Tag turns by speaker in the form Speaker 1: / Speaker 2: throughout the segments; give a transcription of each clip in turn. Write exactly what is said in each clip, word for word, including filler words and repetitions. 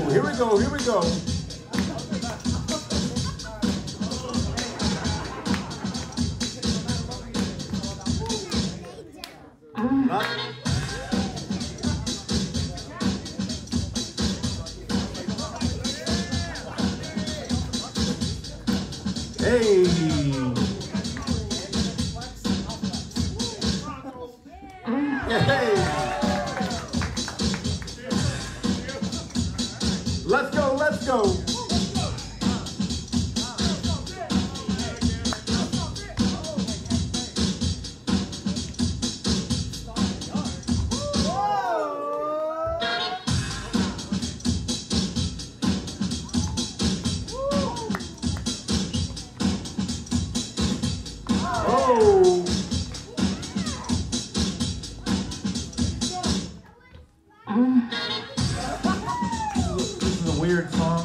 Speaker 1: here we go, here we go. Not Hey! Hey! Let's go, let's go! Oh! This is a weird song.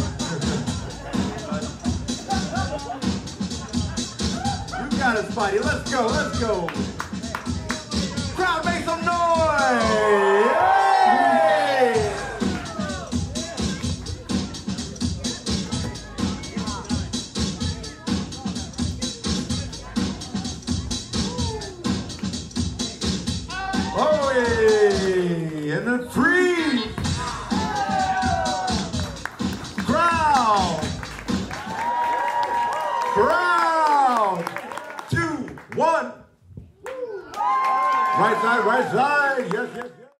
Speaker 1: You got it, Spidey. Let's go, let's go. Crowd, make some noise! Yay! Oh, yeah. And the three. Ground. Ground. Two, one. Right side, right side. Yes, yes, yes.